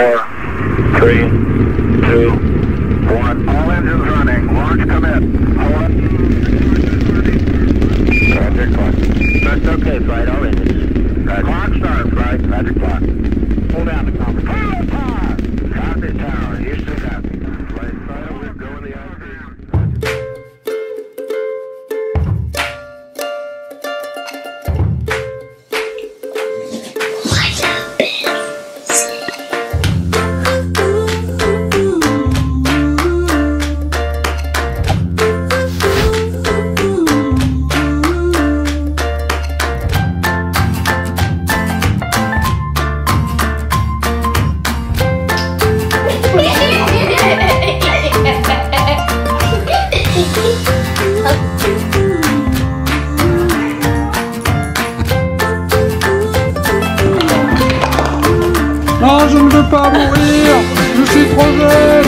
3, 2, 1. All engines running. Launch commit. Hold it. Roger, clock. That's okay, flight. All engines. Roger. Clock start, flight. Roger, clock. Hold down the conference. Hold power! Copy, tower. Houston, copy. Flight final, we're going the other ground. Non, je ne veux pas mourir. Je suis trop jeune.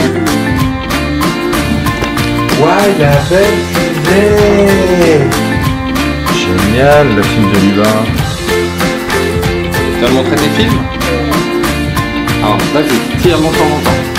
Ouais, la belle fusée. Génial, le film de Lubin. Tu vas me montrer tes films? Alors, vas-y, tire longtemps.